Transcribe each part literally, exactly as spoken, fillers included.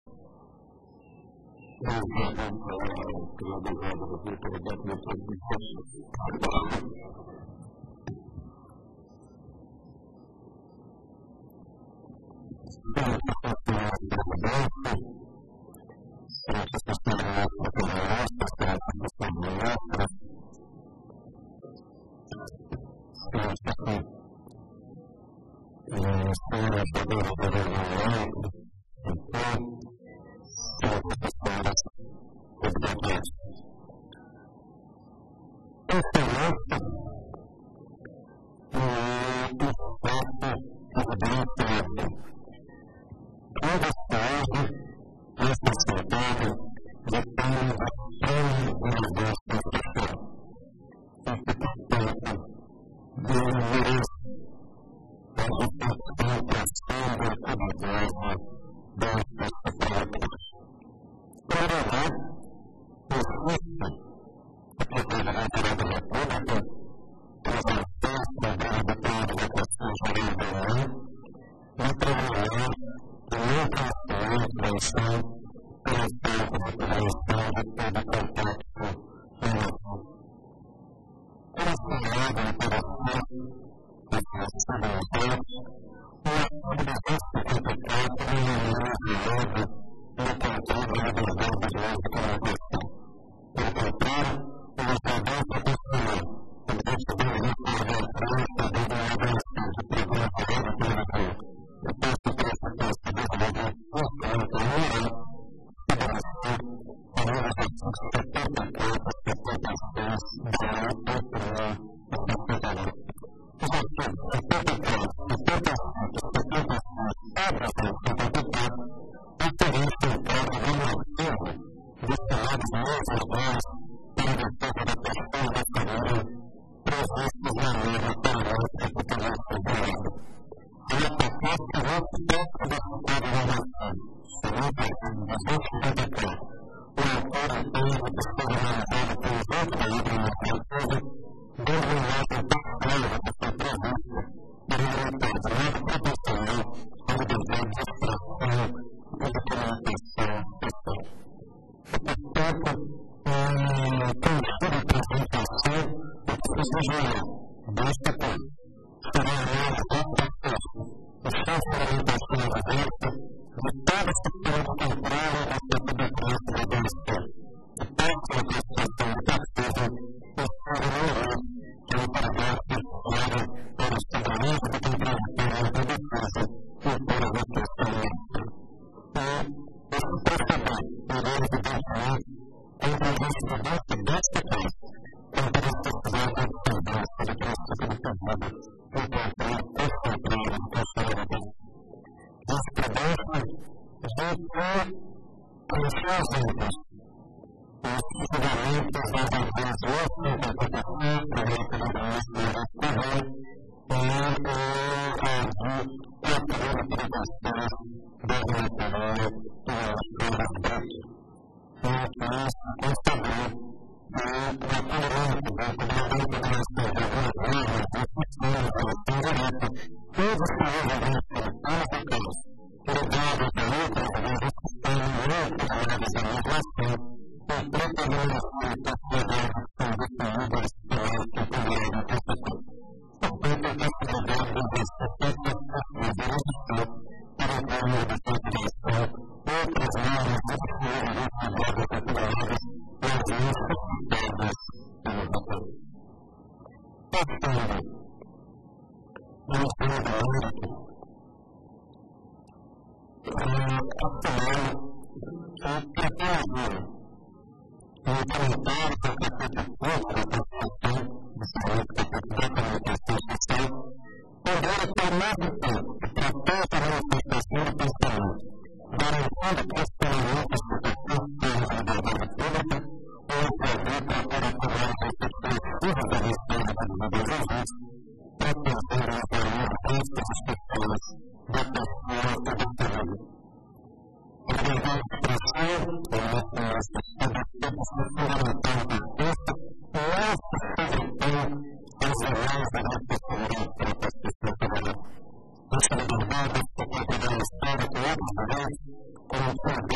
Como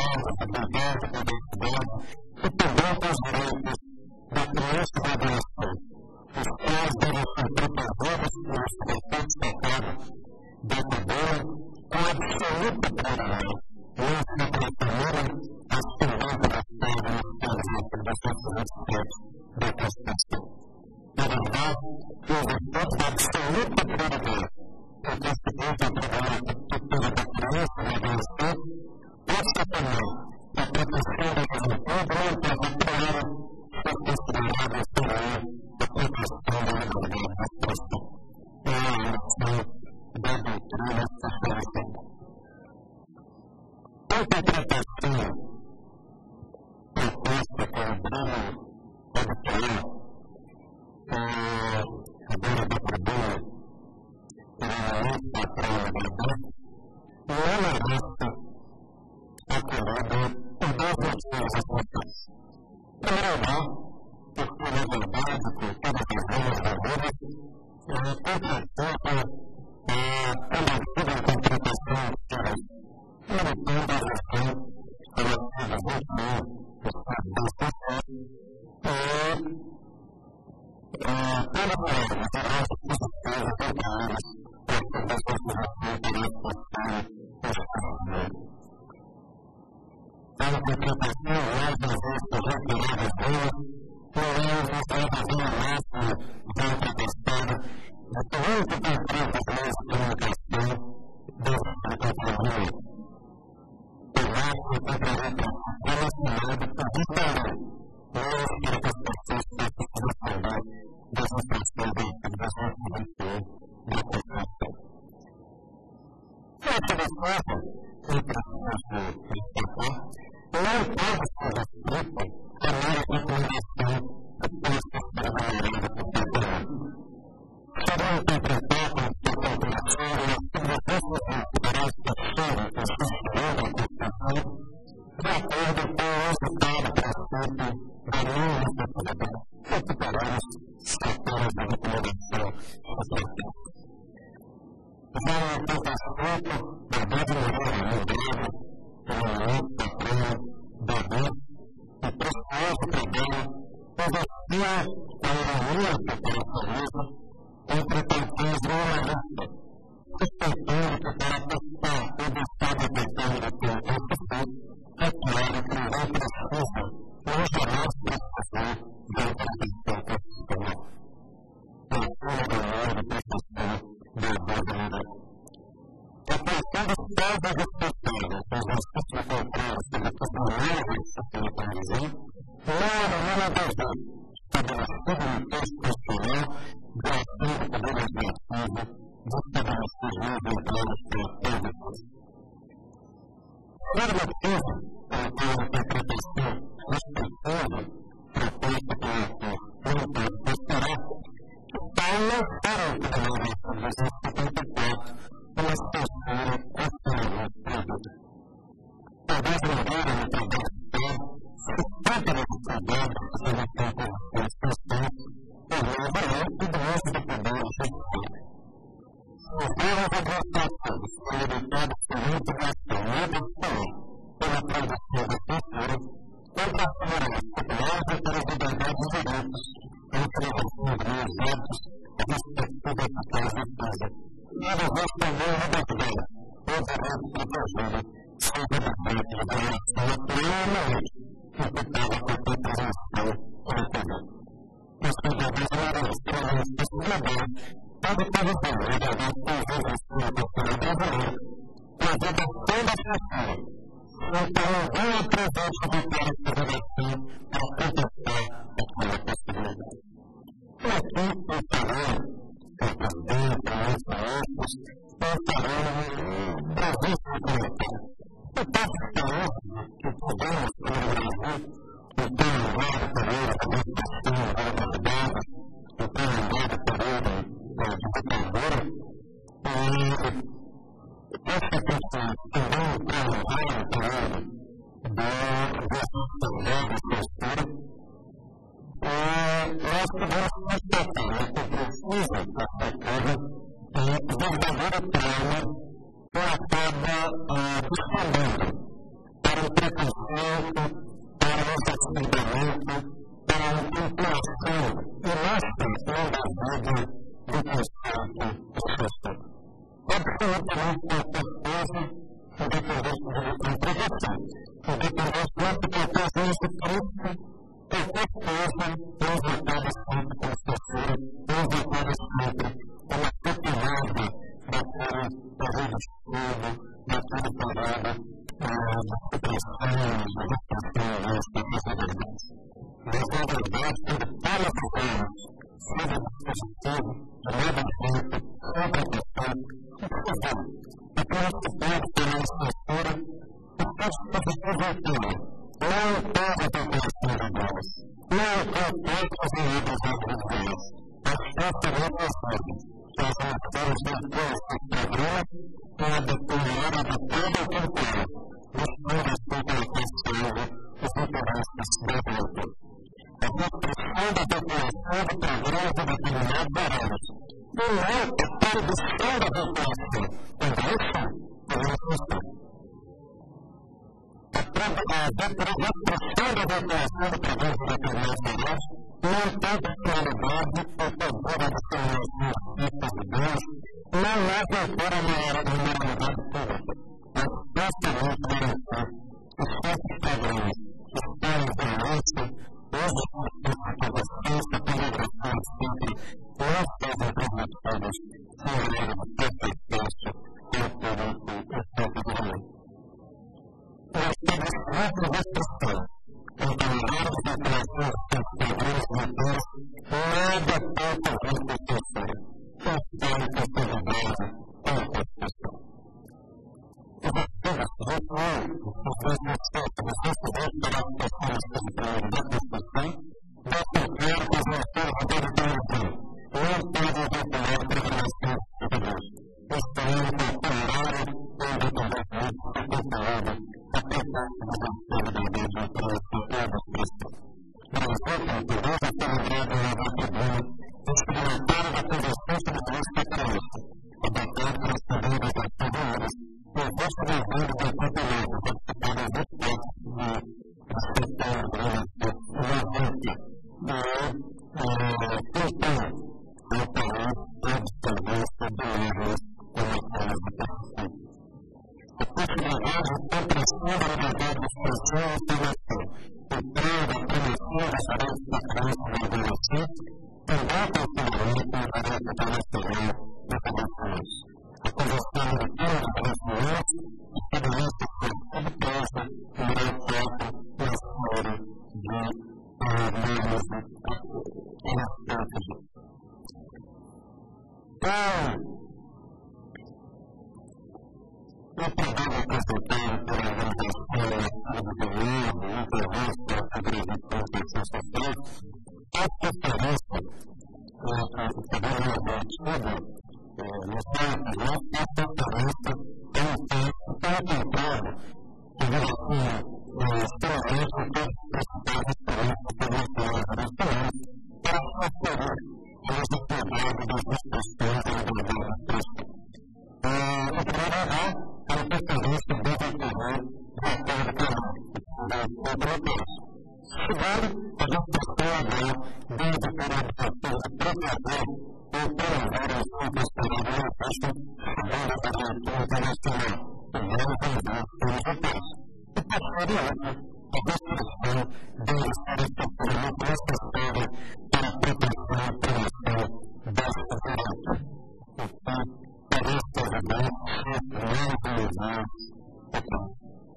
liberdade, liberdade, liberdade, e também com os direitos da criança e da adolescente. Os pais devem ser protegidos pelos preceitos sagrados da cadeia com absoluta prioridade, não só pela família, mas também pela família e dos outros aspectos da Constituição. Na verdade, os aspectos da absoluta prioridade que a Constituição atribui à tutela da criança e da adolescente passa também a proteção da juventude não pode criar a considerada inferior a proteção da liberdade de expressão. É a noção da doutrina socialista. A interpretação proposta pelo Bruno Albuquerque, agora da tribuna, pela lista para a liberdade, não merece acolhida por dois motivos importantes. Em primeiro lugar, porque, na verdade, com todas as regras da vida, ela contrapõe a coletiva interpretação dos direitos, limitando a gestão relativa ao vínculo do Estado da Constituição e pela palavra de nossas posições apontadas para as legislações de direito social e Estado. A interpretação, mais uma vez, por reiteradas vezes, não é uma extravagância máxima de interpretação de que muito concretas leis de comunicação deve ser contribuída. Eu acho que o comprometimento relacionado por diferente leis para que as pessoas possam se defender das instruções da atividade judicial da Constituição. Essa defesa, que preciso destacar, não pode ser restrita a mera recomendação que pode ser trabalhada por cada um. Será interpretar como se a calculação das subvenções culturais possíveis que se inscrevam na Constituição de acordo com o resultado prescrito da minha responsabilidade, equiparamos setores da recomendação social. Já no tempo escrito, verdade moral, lembrado, pelo momento da prova, da vida, e precioso trabalho, investia a ironia do coracionismo entre campanhas jornalistas, suspeitando que para testar o estado de tentando com o Constituição, é claro que não precisa, não jamais precisar de uma proteção constitucional. Leitura do meio de proteção da vida. A questão dos pais responsáveis pelos recursos contrários sobre as maneiras de se localizar não era uma verdade estabelecida no texto constitucional da ação do Poder Legislativo de estabelecer leis voltadas para todos. Primeiro motivo para ter uma interpretação respeitosa proposta pelo autor Antônio Pastorá está não para o Tribunal de Constituição de setenta e quatro uma censura constitucional produto. Talvez não veja no trabalho social, se trata de saber que se não tem constituição, por meio da lei e do uso do poder judiciário. Os erros administrativos são limitados por integração também pela produção da censura, contra as comunidades populares e pelas liberdades e direitos, entre os meus hábitos e respectivas eficazes de defesa. E eles respondem a liberdade, ou direito protegido, sem liberdade de violação plenamente, imputada por compreensão eleitoral. Os cidadãos eram extremamente possibilidade, pode previsão legalmente conjunto de sua cultura brasileira, trazendo toda a cultura. Então, ninguém é presente de ter essa relação para contestar aquela possibilidade. E aqui, o terreno, que também para os maestros, é o terreno bravíssimo comentário. O passo terrestre que podemos ter no Brasil, o prolongado período de administração da verdade, o prolongado período de ditadura, e essa questão também o prolongado período da gestão da postura, nós podemos constatar que precisa destacar o verdadeiro trauma que acaba respondendo para o preconceito conhecimento, para o desenvolvimento, para a ampliação e manutenção da vida do conceito social. Absolutamente qualquer coisa, independente de uma profissão, independente de qualquer coisa política, qualquer coisa nos acaba sempre com o social, nos acaba sempre com uma retomada daquele período de estudo, daquele período de supressão, de repressão das possibilidades. Mas, na verdade, quando para fazermos, seja dispositivo, de modo urgente, sem proteção, o que fazemos? É que nós ficamos pela estrutura e todos os professores voltando. Não impede a população de Deus, não impede os inimigos da Deus, mas justamente as coisas que nós temos dentro desse programa para determinar a vitória do campeão, buscando a sua qualificação, os interesses da vida. A restrição da população de programas de determinados horários, e não a proibição da população, também está, também está. A restrição da população de programas de determinados horários não tem finalidade ou poder a discriminação artistas de Deus, não é voltar a moralidade pública, mas justamente garantir os certos padrões, os termos de violência, hoje a ciência, a pornografia, sempre não sejam transmitidos sem grau de perfeição pelo público e sempre de amor. Nós temos muita restrição encaminhados na criação dos padrões motores, nada pouco a ver com a censura, constante com a sociedade ou a Constituição. Os artigos vinte e um, os dois mil e sete, os incidentes para as pessoas que se primeiro da Constituição, deixam claro que as nações de deliberação não podem vincular a programação dos cidadãos, estando calculado ou independentemente do conteúdo a proposta do Conselho da Igreja para a estrutura dos cristãos. Por exemplo, por Deus é celebrado em uma tribuna experimentada da Convenção sobre os Direitos Católicos, adotado pelas famílias das Nações Unidas, em vista da vida do campeonato, participado em vinte e quatro de setembro de noventa, de Quintana, no país todos talvez sobrevivam como formas de participação. A possibilidade de compreensão da liberdade de expressão e informação, o treino da promoção dos direitos da criança e do adolescente, também considerando como direito internacional de relações. A Convenção Americana de Direitos Humanos estabelece que toda presa irá quatro na esfera de normas e respeito disso. Então, o programa apresentado pela Organização do Mundo, entrevista à Igreja de Proteção Social, faz referência ao programa antigo, no site, já faz referência a um texto contemplado que vincula extremamente com todos os principais referências internacionais de direitos humanos para referir as atividades das restrições da liberdade de expressão. Em primeiro lugar, a referência deve ocorrer de acordo com a lei da Convenção. Segundo, a restrição legal deve ter o objetivo de proteger ou prolongar as outras características segundo a diretiva internacional e não envolver pelos europeus. E, posteriormente, a restrição deve ser efetivamente necessária para a proteção e promoção destes direitos. Então, parece evidente que não envolver o campo.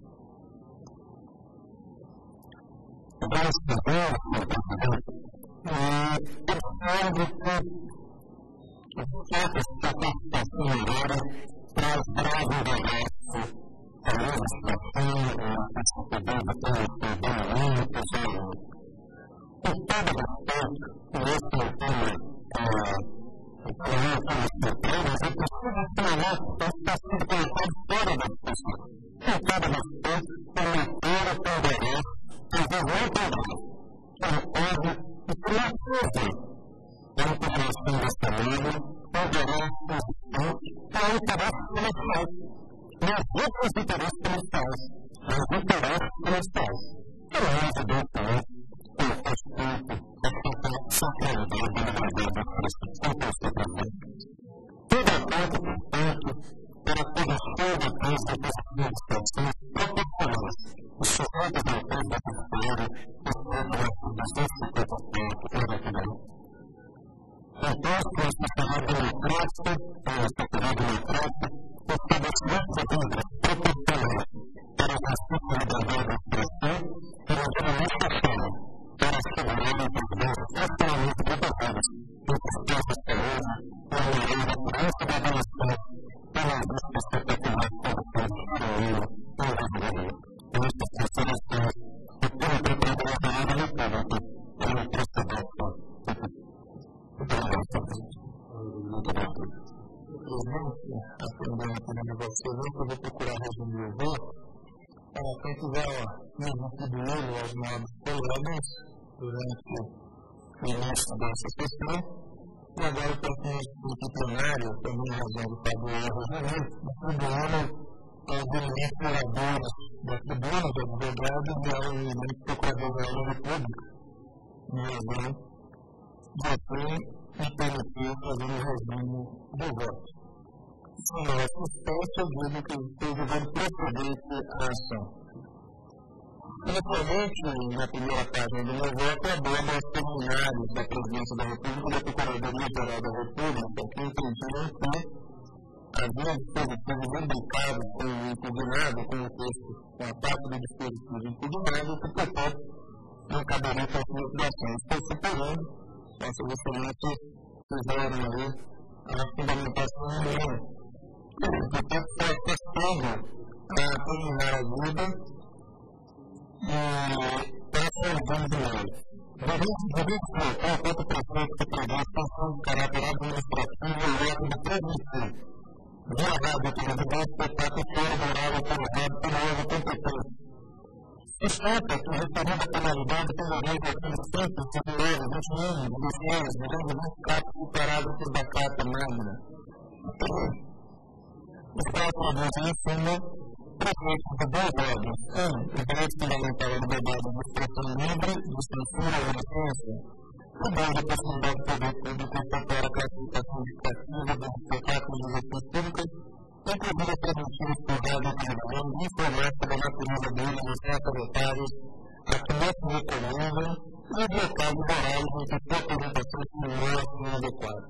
Agora, segundo, senhor Presidente, observe que o fato de a participação agora traz grave envelhece a legislação, a participação da economia, por exemplo. Por todo respeito, e esse é o tema que não é como surpresas, é possível falar que está sendo colocado fora da discussão. Por todo respeito, a leitura ponderar, talvez não ponderar, que não pode e que não pode. A integração desta lei poderá existir para interesses comerciais, mas outros interesses comerciais, mas interesses comerciais. Pelo menos o doutor, o respeito, a centralidade da liberdade de expressão que você presente. Tudo aponta, portanto, para a correção da crise das administrações proporcionais. Os sujeitos da empresa brasileira estão no artigo duzentos e cinquenta e quatro da República. Imposto à sociedade democrática, à sociedade democrática, estabelecimento de regras proporcionais para o exercício da liberdade de expressão e a administração para assegurar empresas extremamente preparadas em despesas de saúde e a melhoria da segurança da administração pelas buscas espetaculares condições de dinheiro e brasileiro. Estas considerações e pela propriedade da República para o precedente. Presidente, aprendendo aqui na você, eu vou procurar resumir o voto. Quem tiver resistido ele aos novos colegas durante o início dessa sessão, e agora para fins do plenário, também em razão do Fábio Erro, distribuindo aos eminentes oradores da tribuna do advogado e ao eminente procurador-geral da República, em razão de assim me permitir fazer um resumo do voto. Sem a assistência, eu digo que o governo precedente à ação. Inicialmente, na primeira página do meu voto, aborda os terminários da Presidência da República e da Procuradoria-Geral da República, que entendiam que havia dispositivos imbricados com o impugnado, com o texto, com a parte do dispositivo impugnado, que, portanto, não caberia para as investigações. Estou superando, Vossa Excelência fizeram aí a fundamentação humana. Portanto, foi testando a terminar a vida e passa os anos e meio. Devemos colocar quanto prefeito que prevê extensão de caráter administrativo e método preventivo. Via rádio televisão, espetáculo fora do horário autorizado pelo órgão competente. Sustenta que a referida penalidade tem direito a condições de dinheiro, vinte anos, vinte anos, durante vinte capítulos parágrafos da Carta Magna. Está produzindo em cima prefeitos de dois órgãos. Um, o direito fundamental à liberdade de expressão livre, de censura e licença. E dois, a possibilidade do poder público efetuar a classificação indicativa dos espetáculos de gestões públicas, inclusive as transmissões por rádio e televisão, de informar sobre a natureza deles nos certos detalhes a que não se recomendam e os locais morais em que sua apresentação se não é inadequada.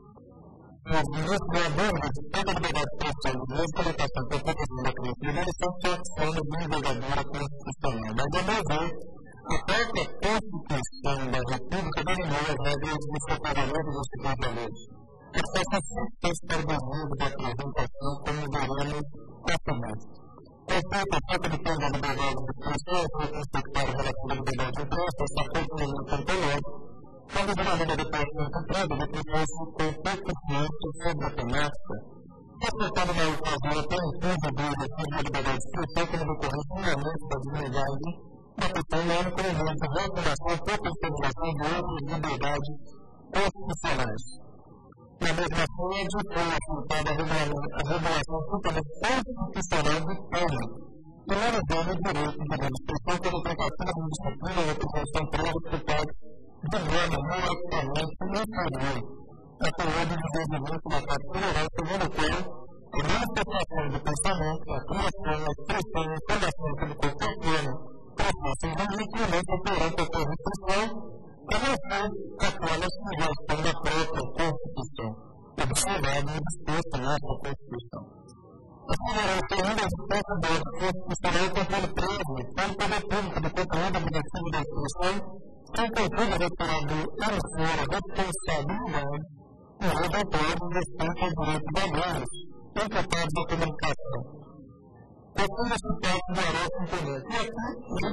Os investigadores, tanto a liberdade de expressão e de colocação por proteção da criatura, eles são funções de envergadura constitucional. Mas, a meu ver, a própria Constituição da República determinou as regras de separamento dos trabalhadores. As pessoas sempre têm se perdido da apresentação como veremos facilmente. Respeito à falta de plano da liberdade de expressão, foi conceituado relativo à liberdade de imprensa, essa foi o elemento anterior. Quando a vida de pessoa encontrada, depois com pouco conhecimento sobre a temática, respeitando na ocasião até o fundo do exercício da liberdade de expressão como decorrência realmente da dignidade da pessoa humana como meio de reafirmação e potencialização de outras liberdades constitucionais. Na mesma forma, de foi assuntada a regulação totalmente constitucional do tema, e não levando o direito de livre expressão pela aplicação de disciplina e atribuição prévia por parte de norma não eticamente inferior a teoria do desenvolvimento da parte federal, segundo o qual a manifestação do pensamento, a criação, a expressão e a fundação pelo qualquer plano processo de incremento operante a sua restrição, a não ser aquela sugestão da própria Constituição, observada e disposta nessa Constituição. A federação ainda é disposta da Constitucional e controle prévio, tanto pelo público do conteúdo objetivo da expressão, tem contudo retirado em fora a responsabilidade e resultado do respeito ao direito da voz, incapaz da comunicação. Portanto, esse caso do Aroca Internet. E aqui,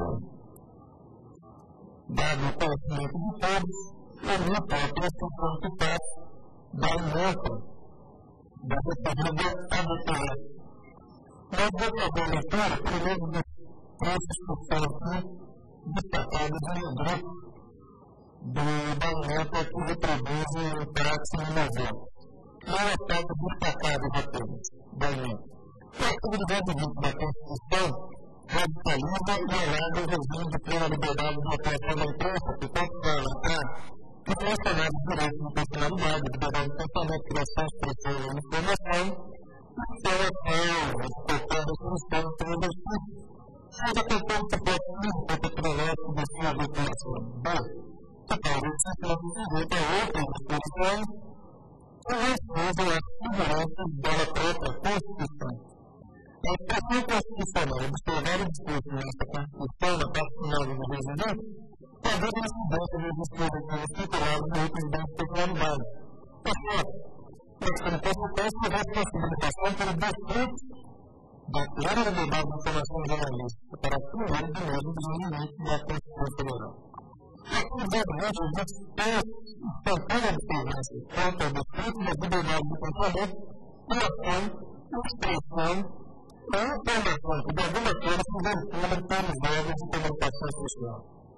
dado o conhecimento de todos, permite a construção que faz da ementa da referida A D P E. Nós vamos fazer a leitura, primeiro, dos três discussões aqui, destacados no grupo do elemento que reproduz em prática no novembro. Não é aspecto destacado apenas da emenda. O artigo duzentos e vinte da Constituição radicaliza e alega o regime de plena liberdade de atuação da imprensa, que pode relatar que são chamados direitos de personalidade, liberdade de pensamento, criação, expressão e informação, e são as regras, portanto, as funções do exercício. Seja conforme se pode ser tecnológico de sua vinculação. B. Que tal existe uma sujeita a outras disposições que respondem às seguranças da própria Constituição. A expressão constitucional observada disposto nesta Constituição, na parte final do regimento, talvez a incidência das disposições estipuladas em outros bens de personalidade. É certo, mas como consequência da possibilitação pelo desfrute da plena liberdade de informação jornalística para o primeiro de novo dos limites da Constituição Federal. Aqui, brevemente, os dispostos instantânea observância quanto ao desfrute da liberdade de pensamento, criação, expressão ou informação que, de alguma forma, se vinculam com os órgãos de comunicação social.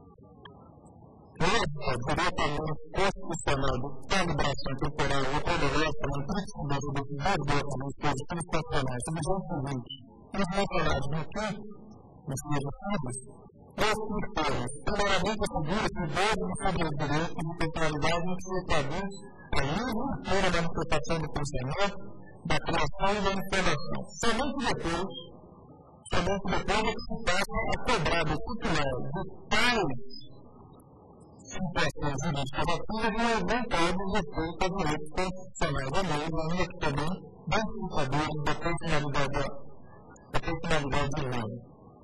Lógica diretamente constitucional de calibração temporal ou progresso na imprecisidade dos dois dispositivos constitucionais subjuntivos e os mencionados no quinto, nos seus artigos, constituem, primeiramente, assegura que devem sobre os direitos de temporalidade em que se traduz a livre e inteira manifestação do pensamento, da criação e da informação. Somente depois, somente depois é que se passa a cobrar do titular de tais situações jurídicas ativas e aumentando o respeito aos direitos constitucionais da lei, ainda que também identificadores da personalidade da personalidade humana.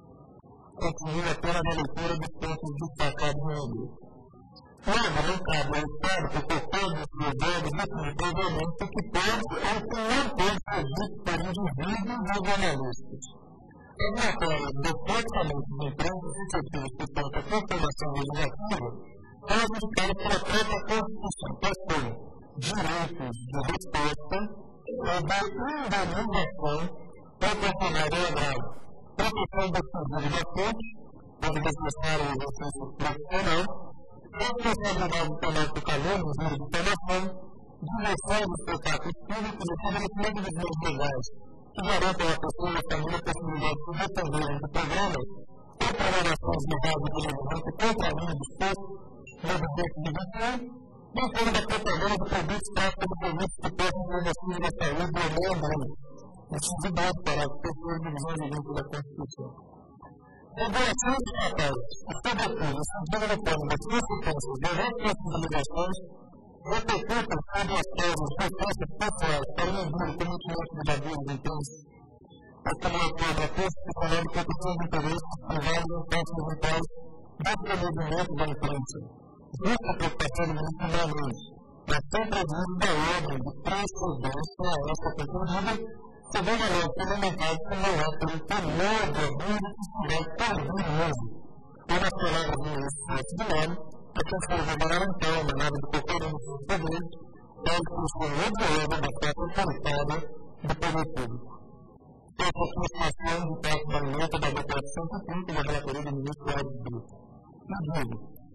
Continue apenas a leitura dos pontos destacados no livro. Logo, não cabe ao Estado que qualquer dos seus órgãos definir previamente o que pode ou que não pode ser dito por indivíduos ou jornalistas. As matérias definitivamente de imprensa suscetíveis que tanto a transformação legislativa são indicadas pela própria Constituição, quais são direitos de resposta ou de indenização proporcionais ao agravo, proteção do seguro da fonte, quando necessário o exercício profissional, responsabilidade penal por calúnias e difamação, diversão de espetáculos públicos e estabelecimento de meios legais que garantam à pessoa e à família a possibilidade de defenderem de programas ou programações de rádio e televisão que contrariam o disposto no direito de visão, bem como da propaganda de produtos práticos de produtos que possam promover a saúde e o meio ambiente. Inciso dois, parágrafo terceiro, divisão de vinte da Constituição. Regulações estatais, e sobretudo, seguindo a forma das consequências das responsabilizações, repercutem sobre as causas de ofensas pessoais para o medir o cometimento dos abusos intensos, como a forma constitucional de proteção de interesses privados em casos eventuais do desenvolvimento da imprensa, justa preocupação do ministro Mendes, mas sem prejuízo da ordem de precedência a esta concluída, segundo a lei fundamental que não é pelo temor do abuso que se vai perigoso. Ou nas palavras do ministro Celso de Mello, a conselho governamental emanada de qualquer um dos seus poderes, é a expressão odiosa da prática autoritária do poder público. Essa situação de parte da meta da declaração que cumpre da relatoria do ministro Alves Brito. E digo,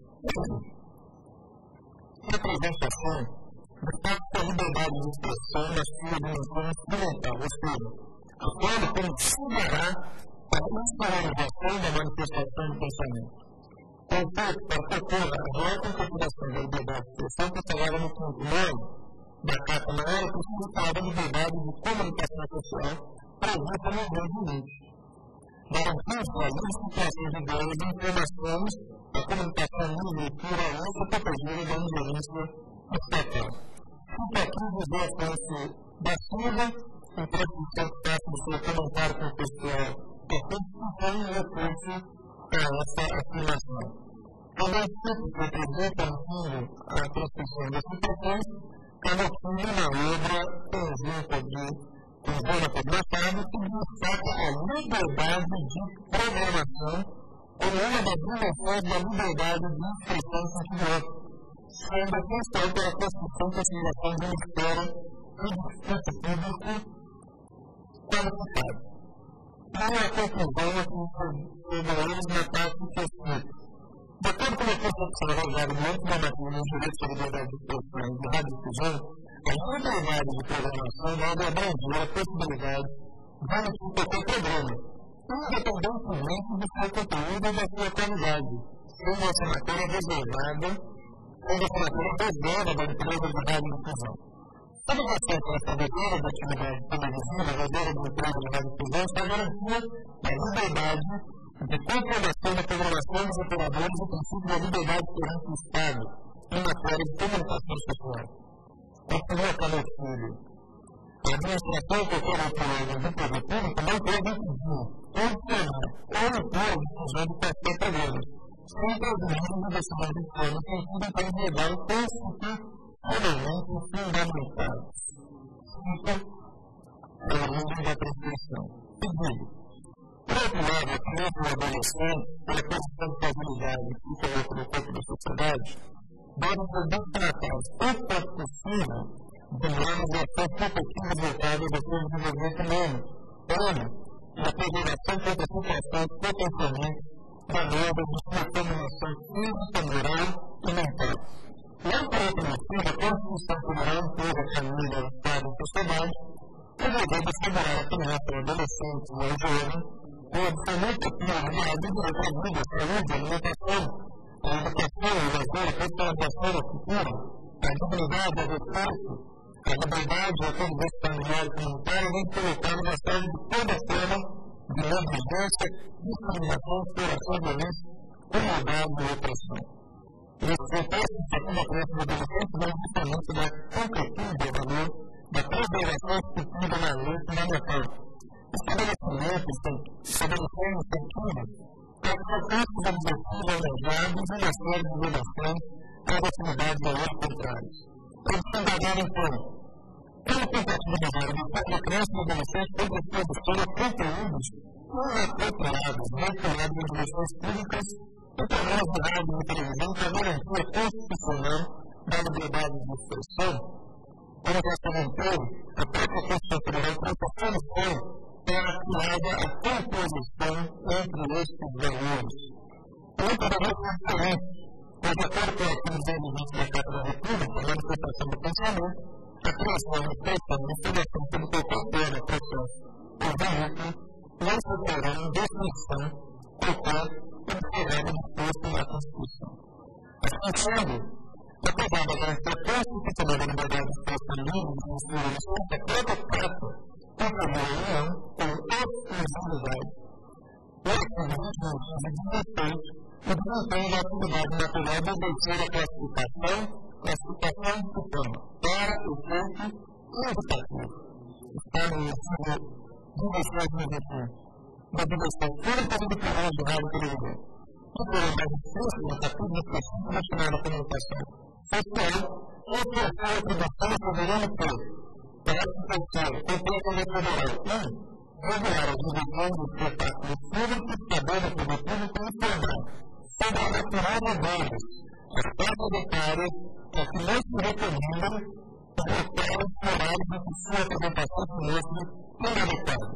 representação do fato da liberdade de expressão na sua dimensão instrumental, ou seja, a forma como considerar a instrumentalização da manifestação do pensamento. Contanto, para que ocorra a real configuração da liberdade de expressão constelada no ponto nove da Carta Maior, é preciso falar da liberdade de comunicação social prevista nos dois limites. Garantindo a livre circulação de ideias e informações, a comunicação livre e pluralista protegida da ingerência estatal. Fica aqui dizer a França da Silva, em transcrição que faço do seu comentário contextual da Constituição e recurso a essa afirmação. Também cito que apresenta, no fundo, a transcrição das citações, canotinha na obra conjunta de conjunta de Machado, que destaca a liberdade de programação como uma das dimensões da liberdade de expressão individual, sendo a questão pela construção e assimilação de um ministério e discurso público qualificado. Não é a conclusão aqui sobre eles na parte que eu cito. De acordo com a concepção realizada no âmbito da matéria de direito de liberdade de expressão e de radiodifusão, a liberdade de programação deve abranger a possibilidade de existir qualquer problema, independentemente do seu conteúdo e da sua qualidade, sendo essa matéria reservada, sendo essa matéria reserva da empresa de radiodifusão. Toda receita estabelecida da atividade televisiva, reserva da empresa de radiodifusão, está garantida a liberdade de comprovação da programação dos operadores e o princípio da liberdade perante o Estado em matéria de comunicação social. Continua cada filho. A administração que opera o programa do poder público não pode impedir, ou impor, ou impor a difusão de qualquer programa, sempre as medidas de decisão de forma que incluem para enredar o constitucionalmente fundamentados. Cita a origem da prescrição. Pedido. Por outro lado, a criança e o adolescente, pela posição de fragilidade que se coloca no corpo da sociedade, devem ser destinados o quanto possível de normas e ações protetivas voltadas ao seu desenvolvimento humano, humano, e a preservação contra situações potencialmente danosas de sua dominação física, moral e mental. Não por outro motivo, a Constituição Federal impôs a família, ao Estado e à sociedade o dever de assegurar a criança, o adolescente e o jovem com absoluta prioridade direito à vida, à saúde, à alimentação, à educação, ao lazer, à restauração da cultura, à dignidade, ao respeito, à liberdade e à convivência familiar e comunitária, vem colocado na série de toda forma de negligência, discriminação, exploração, violência, crueldade e opressão. Esses pretextos, segundo a criança e adolescente, vão justamente da concretude do valor da preservação instituída na lei fundamental. Estabelecimentos, estabelecendo incentivos para que alcancem os objetivos almejados e uma série de violações às atividades da lei contrárias. Observe agora, então, pela tentativa de realização da criança e adolescente tem disposição a conteúdos inapropriados, vinculados às relações públicas e programas de rádio e televisão para garantir a constitucional da liberdade de expressão. Como já comentei, a própria Constituição Federal trouxe a solução para a criada a composição entre estes valores. Não poderia ser diferente, pois, de acordo com o artigo duzentos e vinte da Carta da República, a manifestação do pensamento, a criação, a expressão, a investigação sobre qualquer tema, processo ou veículo não se terá em definição qualquer observado disposto na Constituição. Assim sendo, apesar da garantia constitucional da liberdade de expressão livre e de exploração, a própria Carta conferiu à União com exclusividade o atributo de respeito e desempenho da atividade material de exercer a classificação, classificação do tema para o ponto indicativo. Está no artigo dezesseis do da Direção Pública do Programa de Rádio e Televisão. E pela mais extensa, no capítulo específico nacional da comunicação social, ofereceu a atribuição soberana por parágrafo terceiro, completamente federal. um. Regular a divisão dos espetáculos públicos, saber da T V pública e informar sobre a natureza deles, as taxas etárias, as que não se recomendam para os horários de sua apresentação semestre inadequada.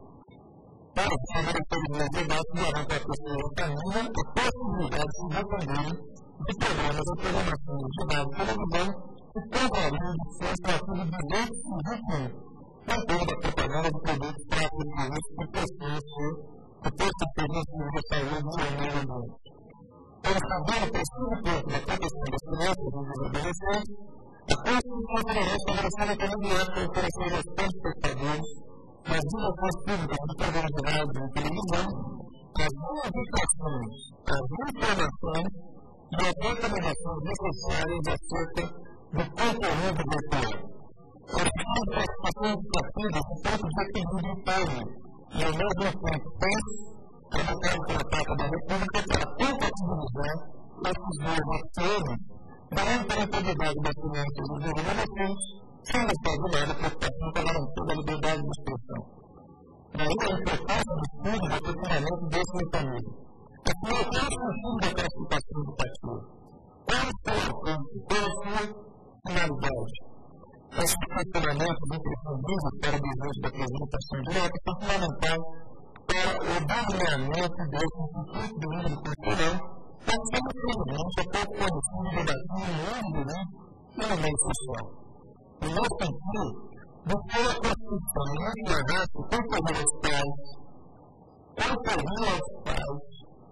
Para estabelecer os debates e arrancar a pessoa e família a possibilidade de se defenderem de programas e programações de rádio e televisão que contrariam de seus partidos de direitos e legítimos, mantendo a propaganda de produtos práticos e juros que possuem que possam ter riscos de saúde e meio ambiente. Para fazer o preciso ponto da proteção das crianças e dos adolescentes, a Constituição Federal estabeleceu a intermediária para oferecer aos telespectadores nas divulgações públicas de programas de rádio e televisão as indicações, as informações e as recomendações necessárias acerca do conteúdo veiculado. As participações educativas são pontos de equilíbrio tável e, ao mesmo tempo, tem adotado pela Carta da República para compatibilizar esses dois atos, garante a integridade das crianças e dos adolescentes, sem deixar de lado a preocupação com a garantia da liberdade de expressão. Daí a importância do estudo do funcionamento desse mecanismo. Afinal, qual é o sentido da classificação educativa? Qual é o seu alcance? Qual é a sua finalidade? Esse funcionamento do imprescindível para o desejo da apresentação direta é fundamental para o delineamento desse instituto do índice cultural, que é infelizmente é pouco conhecido e debatido no mundo jurídico e no meio social. E, nesse sentido, buscou a Constituição muito mais concorrer aos pais, conferir aos pais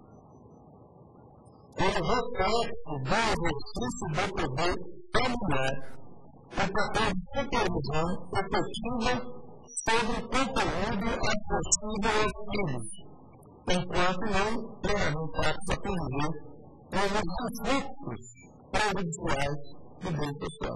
o reflexo do exercício do poder familiar, o papel de supervisão efetiva sobre o conteúdo acessível aos filhos, enquanto não plenamente aptos a conviver com os conflitos prejudiciais do bem social.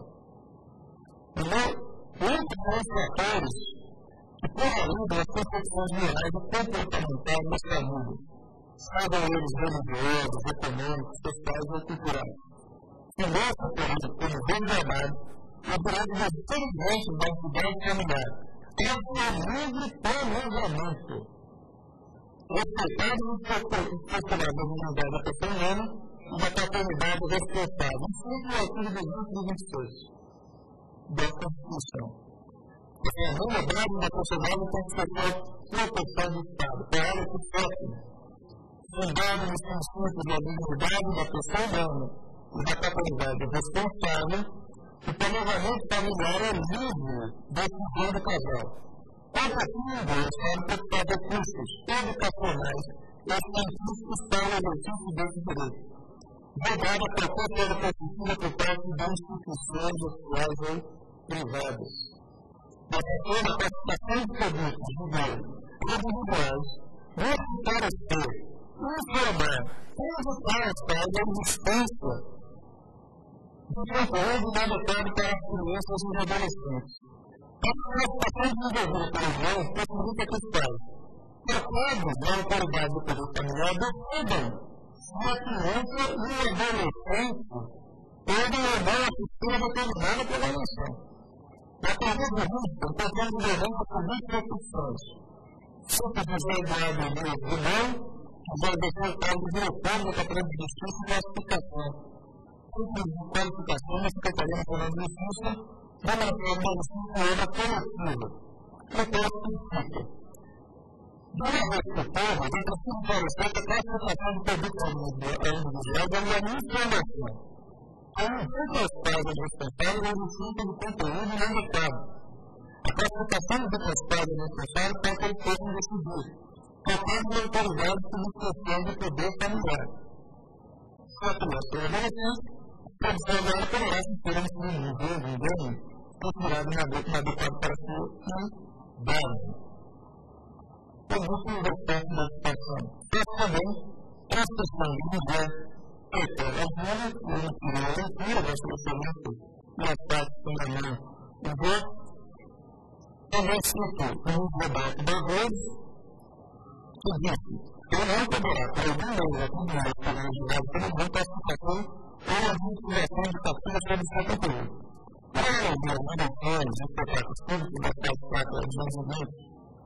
Muitos são os fatores que correlatam as concepções gerais do comportamental das famílias, sejam eles religiosos, econômicos, sociais ou culturais. Se mostra, porém, como resguardado o direito dos dirigentes da entidade familiar ao seu livre planejamento, respeitado os postulados da dignidade da pessoa humana e da paternidade responsável. Isso é o artigo duzentos e vinte e seis da Constituição. A realidade da personagem tem que ser proteção do Estado, parágrafo sétimo. Fundado nos princípios da dignidade da pessoa humana e da paternidade responsável, o planejamento familiar é livre decisão do casal. Contudo, o Estado tem que ter recursos educacionais e científicos para o exercício desse direito, vedado a qualquer coisa positiva por parte de instituições sociais ou privadas. Dessa forma, a participação de produtos de bem individuais não se parecer informar, evitar as pais a existência de conteúdo inadequado para as crianças e os adolescentes. A participação desenvolvida pelos jovens possibilita que os pais, focados na autoridade do poder familiar, decidam se a criança e o adolescente podem levar a assistência determinada pela nação. Na pergunta de vista, o papel de levanta por duas profissões. Simples José Eduardo Elias de Mão, que vai deixar o cargo de diretor da Patrulha de Justiça e Classificação. Simples de Qualificação na Secretaria Nacional de Justiça, da Nacional de Justiça Coletiva. O texto cita. Duas vezes por povo, é preciso esclarecer que a classificação de produto individual é uma informação. Como todas as páginas responsáveis é o exercício do conteúdo inadequado. A classificação dos responsáveis necessários para que eles possam decidir, tratando de autoridade que nos questão do poder familiar. Se a criança é adolescente, pode ser agora poderá se ter um nível de engano considerado inadequado para sua idade. Existe um respeito da educação. Mas também, transcrição de mulher, retorno às mulheres, o interior da leitura, das solucionistas e as partes fundamentais do voto. Também cito um debate da vez que disse que não poderá, por algum meio da comunidade pela legislação pelo mundo, classificação ou a investigação educativa sobre o seu conteúdo. Para além das mediações, espetáculos públicos das tais quatro anos de vinte,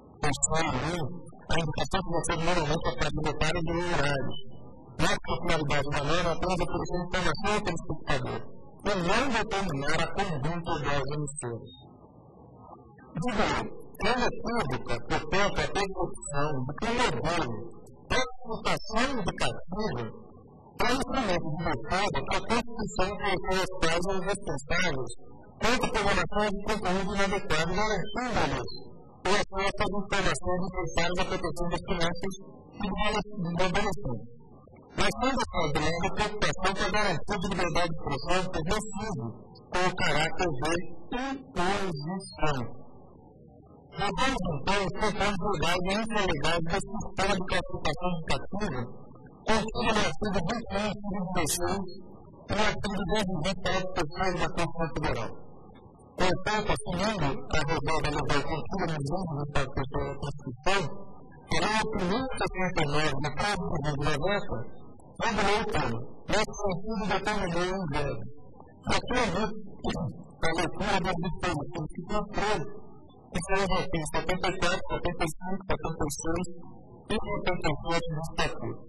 a indicação que vai ser normalmente a parte detalhe de horários. Na popularidade da norma, apenas oferecer informação ao telespectador, e não determinar a conduta das emissoras. Digo eu, quando é pública, portanto, a percepção de que o modelo de classificação indicativa é um instrumento de mercado para a constituição que requer os pais e os responsáveis contra programações de conteúdo inadequado, garantindo-lhes o acesso às informações necessárias à proteção das crianças e dos adolescentes. Mas quando se agrega a preocupação com a garantia de liberdade de expressão progressiva, com o caráter de imposição. Devemos, então, os controles legais e infralegais desse sistema de classificação indicativa, contido no artigo vinte e um, artigo dezesseis e no artigo duzentos e vinte, parágrafo terceiro da Constituição Federal. Portanto, assumindo a reserva legal contida nos livros do Estado Pessoal da Constituição, será o primeiro sessenta e nove do Código de noventa, regulou o tema, nesse sentido determinou o inverno. Aqui é visto a leitura dos dispositivos que controle, que são os artigos setenta e quatro, setenta e cinco, setenta e seis e setenta e sete do Estatuto.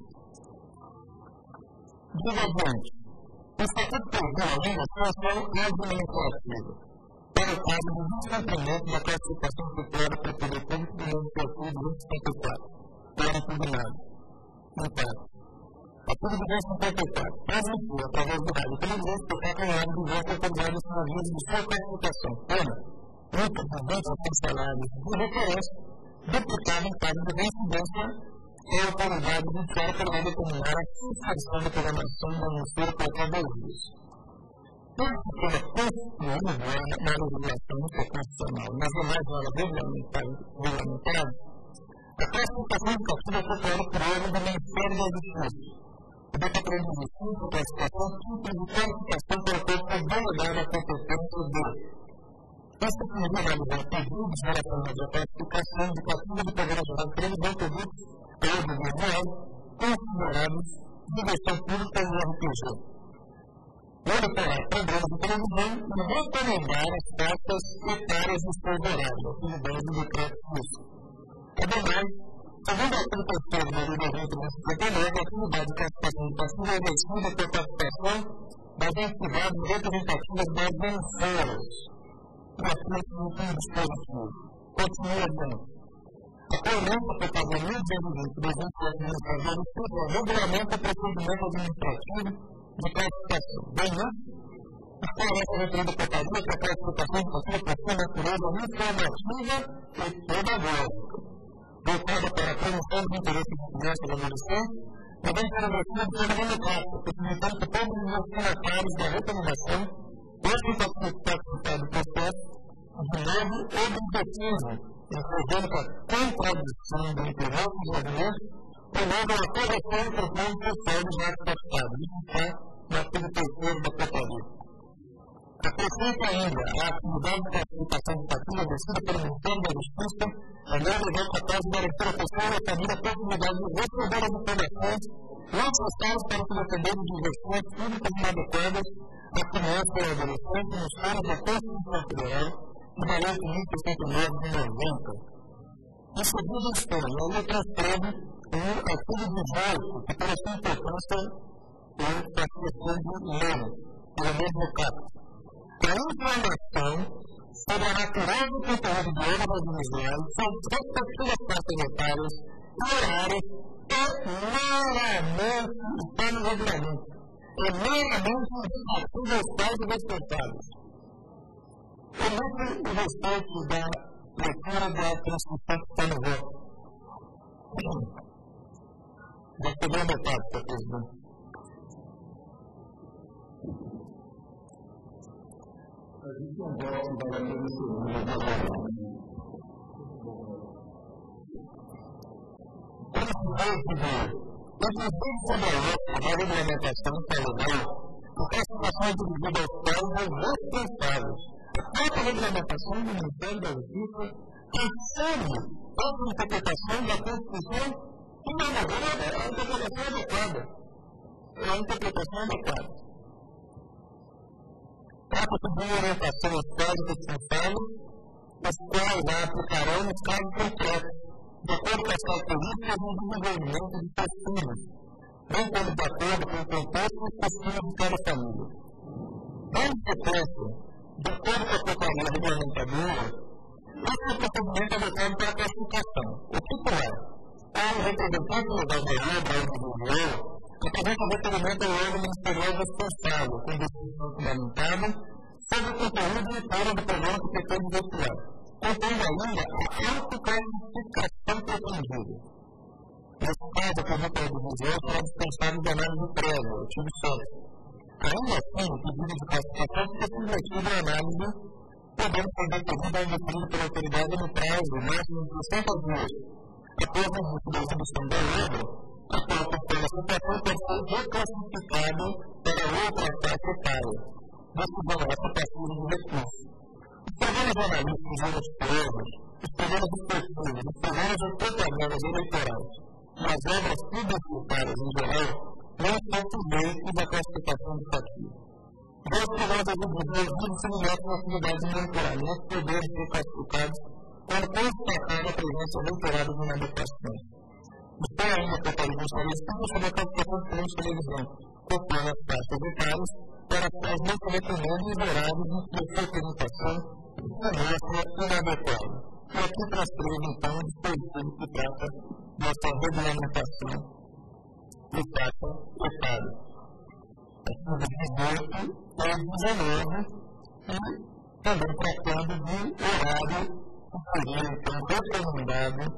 Diga adiante, o Estatuto prevê ainda a sanção administrativa para o caso do descumprimento da classificação efetuada pelo Poder Público do novo Estatuto duzentos e cinquenta e quatro, para impugnado. Então, artigo duzentos e cinquenta e quatro, transmitiu, através do rádio e televisão, espetáculo em área de diversas autoridades nacionais de sua classificação, pena, muito presente aos funcionários de referência, duplicado em caso de reincidência é a autoridade judiciária que vai determinar a suspensão da programação do Ministério por cada vez. Tudo que foi construído na legislação interconstitucional, nas demais normas regulamentadas, a classificação educativa foi criada por ordem do Ministério da Justiça. O Departamento de Justiça, classificação simples de qualificação pelo qual foi delegada a competência de esta medida realizar pedidos relacionados à classificação educativa de poder geral de previsão produtos ou do real considerados de gestão pública e R P G. Monitorar programas de televisão e recomendar as taxas etárias dos seus horários, atividades do decreto disso. Ademais, segundo o artigo terceiro da Lei da Gente de cinquenta e nove, a atividade de classificação de passiva é exercida pela participação das entidades representativas das emissoras. E aqui no dispositivo. Continua dizendo. Atualmente, a Portaria mil duzentos e vinte do Regimento Administrativo da Justiça regulamenta o procedimento administrativo de classificação. Bem, né? Esclarece a referida portaria que a classificação educativa possui natureza informativa e pedagógica, voltada para a promoção dos interesses de crianças e adolescentes, também para a vacina de forma democrática, possibilitando que todos os destinatários da recomendação possam participar do processo de novo objetivo, incluindo a contradição do interesse dos movimentos, promovendo a correção do problema social dos atos praticados. Isso está no artigo terceiro da portaria. Acrescenta ainda a atividade de classificação educativa exercida pelo Ministério da Justiça, a lei legal capaz de garantir a pessoa e a família a possibilidade de receber as informações necessárias para se defender de diversões públicas inadequadas à criança e ao adolescente nos termos da Constituição Federal e da Lei mil cento e nove de noventa. Em seguida, expõe a lei transcreve o artigo dezoito, que por sua importância é a questão de lei, pelo mesmo caso. A informação sobre a natureza e conteúdo de obras audiovisuais, suas respectivas faixas etárias e horários, é meramente, está no regulamento, é meramente indicativo aos pais e responsáveis. Comece o respeito da leitura da transcrição que está no voto. Já pegou a metade, senhor presidente. A gente não gosta da comissão da a regulamentação federal, a classificação é dividida aos pais e responsáveis. A própria regulamentação do Ministério da Justiça assume toda a interpretação da Constituição e, na verdade, é a interpretação adequada. É a interpretação adequada. Trata-se de uma orientação aos pais e responsáveis, os quais a aplicarão nos casos concretos, de acordo com as características e desenvolvimento de seus filhos, bem como de acordo com o contexto e costumes de cada família. Em sequência, de acordo com a portaria regulamentadora, esse é o procedimento adotado para a classificação. O titular, ou o representante legal da lei da audiovisual, apresenta o requerimento ao órgão ministerial responsável, com decisão fundamentada, sobre o conteúdo e forma do programa que pretende veicular, contendo ainda a autoclassificação pretendida. Nesse caso, a conduta audiovisual será dispensável de análise prévia, artigo sete. Ainda assim, o pedido de classificação fica submetido à análise, podendo ser deferido ao definido pela autoridade no prazo máximo de sessenta dias. Após a exibição da obra, a classificação pode ser reclassificada para outra faixa etária, decisão essa passiva de recurso. Os programas jornalísticos e outros programas, os programas esportivos, os programas de propagandas eleitorais e as obras publicitárias em geral não estão sujeitos à classificação educativa. Dois programas audiovisuais se limitam à atividade de monitoramento que poderem ser classificados quando constatada a presença reiterada de inadequações. Dispõe ainda a portaria ministerial sobre a classificação de programas de televisão, copiando as taxas etárias para as quais não se recomendam os horários de sua apresentação e semestre inadequado. E aqui transcreve, então, o dispositivo que trata dessa regulamentação de taxa etária. Artigo dezoito e dezenove, e também tratando de horário que seria, então, recomendado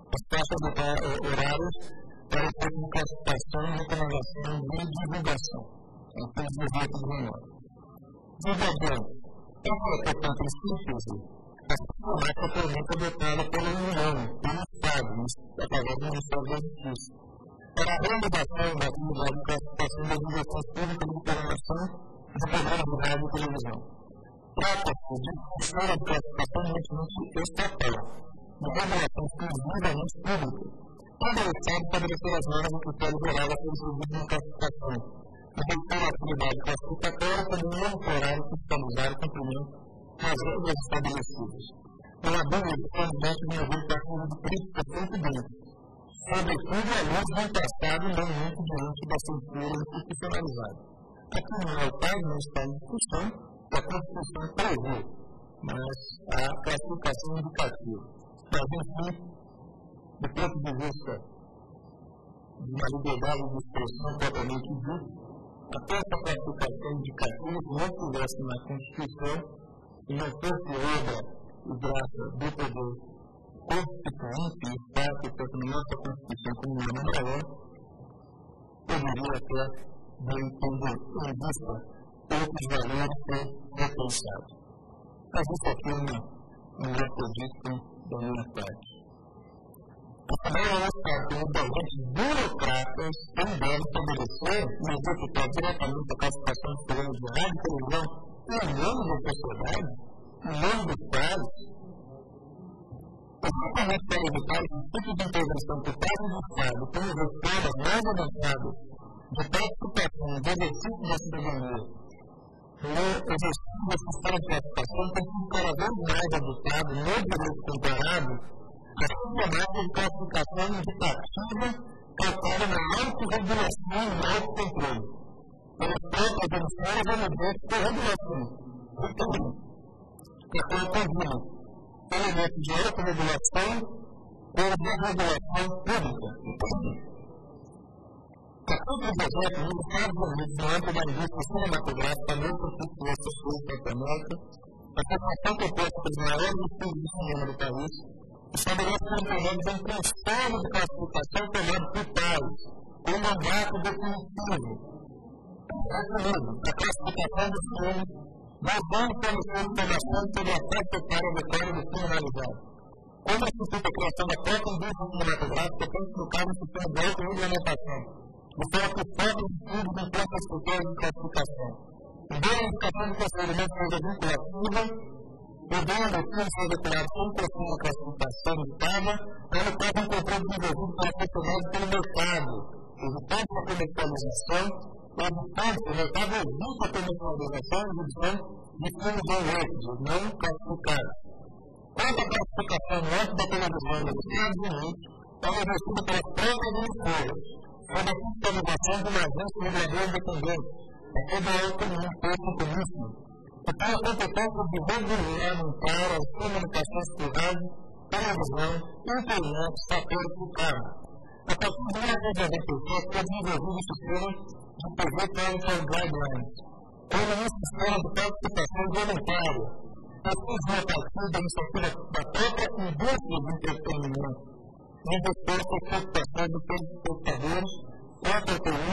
as taxas horárias para o tipo de classificação, recomendação e divulgação. Então, desenvolvimento do menor. Divulgação. Essa é a questão síntese. A sistemática atualmente adotada pela União, pelo Estado, através do Ministério da Justiça, para a realização da atividade de classificação das direções públicas de programação de programas de rádio e televisão. Trata-se de função de classificação eminentemente estatal, de regulação exclusivamente pública. Cada Estado estabelecer as normas e critérios gerais a serem seguidos na classificação, e manter a atividade classificatória como um monitorar e fiscalizar o cumprimento das regras estabelecidas. Não há dúvida que estamos diante de um resultado de crítica pertinente, sobretudo à luz do passado não muito diante da censura institucionalizada. Aqui não é o caso, não está em discussão, que a Constituição prevê, mas a classificação indicativa. Mas, enfim, do ponto de vista de uma liberdade de expressão propriamente dita, até essa classificação indicativa, se não estivesse na Constituição, e não fosse obra e graça do poder constituinte, e está, portanto, na nossa Constituição como uma maior, poderia até, bem entender, em vista outros valores ser repensados. Mas isso aqui não é político da minha parte. Também é um estado de agentes burocratas também estabelecer e executar diretamente a classificação dos programas de rádio e televisão em nome da sociedade, em nome dos pais, exatamente para evitar esse tipo de intervenção por parte do Estado com os escalas mais avançados de participação de exercício da cidadania no exercício da sistema de classificação tem sido cada vez mais adotado no direito comparado a sistemática de classificação indicativa calcada na autorregulação e no autocontrole. Pelas próprias emissoras elementos de regulação, a qual combina elementos de autorregulação ou de regulação pública. A todos os exemplos nos Estados Unidos, no âmbito da indústria cinematográfica, não constitui essa coisa norte-americana, a formação proposta pelos maiores estudos de cinema do país estabelece que implementamos um conselho de classificação tomado por pares, com um mandato definitivo. A classificação dos filmes, baseando fornecer informação sobre a faixa etária adequada do filme analisado. Como institui a criação da própria indústria cinematográfica, tanto no caso do sistema de autorregulamentação, de forma que foca os estudos enquanto as critérios de classificação. Embora a indicação de procedimento seja vinculativa, podendo assim ser declarado como processo de classificação indicada, ela pode encontrar desenvolvido para profissionais pelo mercado, evitando a comercialização, evitando o mercado evita a comercialização e edição de filmes downloads, não classificados. Quanto à classificação no âmbito da televisão nos Estados Unidos, é exercida pelas próprias emissoras, sob a fiscalização de uma agência reguladora independente, a T B E Comum Posto Commission, que tem a competência de regulamentar as comunicações por rádio, televisão, internet, satélite e cabo. A partir de mil novecentos e noventa e sete, foi desenvolvido o sistema de T V Technical Guidelines, como um sistema de participação voluntária, surgiu a partir da iniciativa da própria indústria de entretenimento, em resposta às preocupações dos telespectadores com o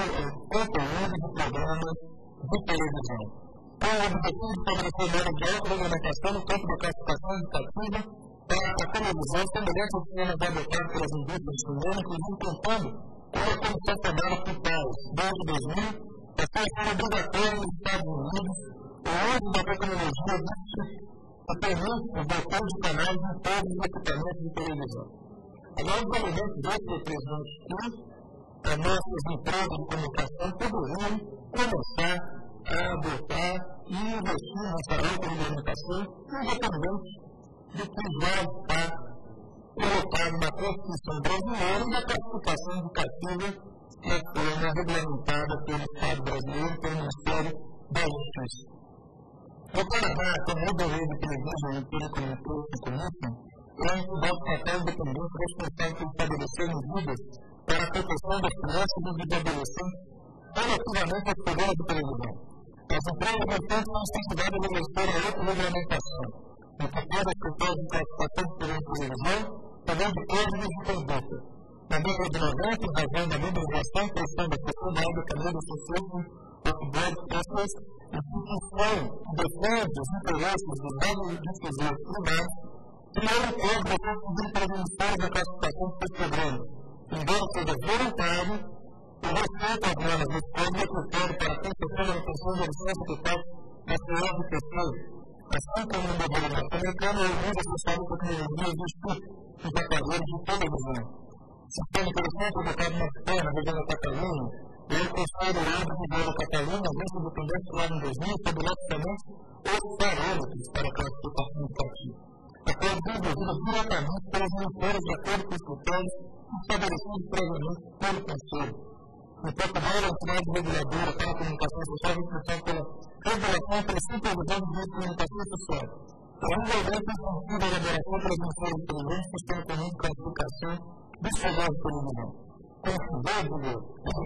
conteúdo de programas de televisão. Com o objetivo de estabelecer normas de autorreglamentação no campo da classificação indicativa para a televisão, semelhante aos sistemas adotados pelas indústrias de cinema, inclusive contando com a comissão tomada por pares, desde dois mil, até a ser obrigatória nos Estados Unidos, o uso da tecnologia que permite o botão de canais em todos os equipamentos de televisão. Agora, os elementos desse representante que as nossas empresas de comunicação poderiam começar a adotar e investir nessa autorreglamentação, independente de que já está colocado na Constituição brasileira e na classificação indicativa na forma regulamentada pelo Estado brasileiro e pelo Ministério da Justiça. O Canadá, como modelo de televisão e telecomissão, é um estudado papel independente responsável por estabelecer medidas para a proteção das crianças e dos adolescentes relativamente aos programas de televisão. As empresas então são incentivadas a exercer a autorreglamentação, no que pode as questões de classificação de programas de televisão, também de códigos de conduta. Na década de noventa, em razão da mobilização e pressão da sociedade, a Cadeira Social of Blood Process, instituição que defende os interesses dos radiodifusores privados, criou um código para conseguir para os ministérios da classificação dos seus programas. Embora seja voluntário, o respeito às normas desse código é critério para a concessão da manutenção da licença total da C O V P C. Assim como no modelo norte-americano, o uso associado à tecnologia existe nos aparelhos de televisão. Sistema interessante adotado na Espanha, na região da Catalunha, e o Conselho Lábio de Boa da Catalunha, agência independente lá em dois mil, estabelece também os parâmetros para a classificação indicativa. A qual é desenvolvida diretamente pelos ministérios de acordo com os critérios estabelecidos previamente pelo Conselho. No Portugal, a entidade reguladora para a comunicação social é responsável pela regulação e pela supervisão dos meios de comunicação social. A envolvente é sensível à elaboração pelos ministérios inteligentes do sistema comum de classificação dos canais de televisão. Considerando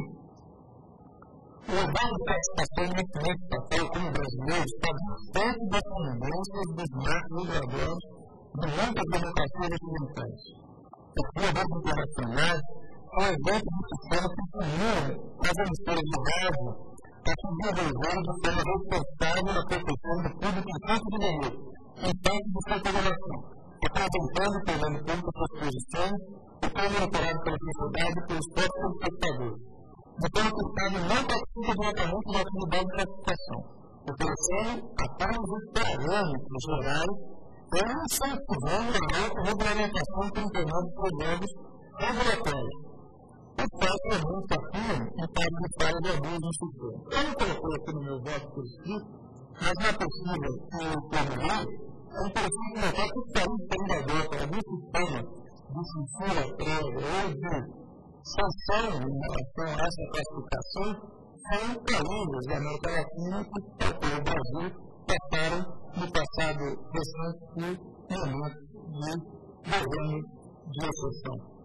o organo de classificação inicialmente estatal como brasileiro está distante das tendências dos marcos reguladores de muitas democracias ocidentais. Os criadores internacionais são exemplos do sistema que comunicam as emissoras de rádio a se desenvolverem de forma responsável na proteção do público em campo de delito, em tempo de sua programação, apresentando o plano público para as posições e foi monitorado pela sociedade e pelos próprios espectadores. De forma que o Estado não participa diretamente da atividade de classificação, oferecendo apenas os parâmetros gerais e incentivando a regulamentação por intermédio de projetos regulatórios. Os quais também atuam em caso de falha de abuso no sistema. Eu não coloquei aqui no meu voto por escrito, mas na pesquisa que eu terminei, é interessante notar que os países que ainda adotam algum sistema de censura prévia ou de sanção em relação a essa classificação são países da América Latina que, pelo Brasil, passaram no passado recente por momentos de governo de exceção.